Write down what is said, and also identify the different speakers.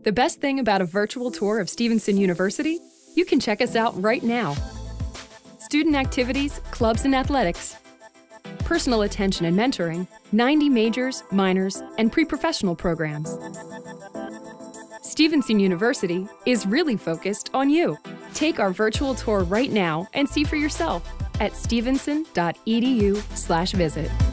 Speaker 1: The best thing about a virtual tour of Stevenson University? You can check us out right now. Student activities, clubs and athletics, personal attention and mentoring, 90 majors, minors, and pre-professional programs. Stevenson University is really focused on you. Take our virtual tour right now and see for yourself at stevenson.edu/visit.